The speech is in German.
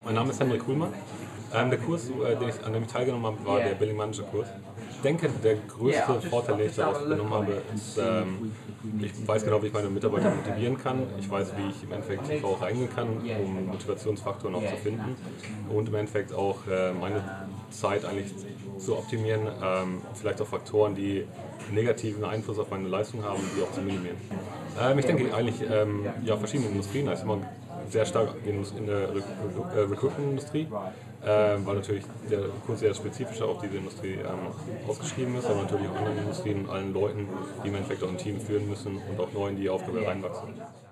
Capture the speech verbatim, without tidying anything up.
Mein Name ist Henrik Kuhlmann. Ähm, der Kurs, äh, den ich, an dem ich teilgenommen habe, war der Billing Manager Kurs. Ich denke, der größte Vorteil, den ich daraus genommen habe, ist, ähm, ich weiß genau, wie ich meine Mitarbeiter motivieren kann. Ich weiß, wie ich im Endeffekt tiefer auch reingehen kann, um Motivationsfaktoren auch zu finden und im Endeffekt auch äh, meine Zeit eigentlich zu optimieren, ähm, vielleicht auch Faktoren, die negativen Einfluss auf meine Leistung haben, die auch zu minimieren. Ähm, ich denke eigentlich ähm, ja, verschiedene Industrien. Also immer sehr stark in der Recruitment-Industrie, äh, weil natürlich der Kurs sehr spezifisch auf diese Industrie ähm, ausgeschrieben ist, aber natürlich auch anderen Industrien, allen Leuten, die im Endeffekt auch ein Team führen müssen und auch neuen, die Aufgabe reinwachsen.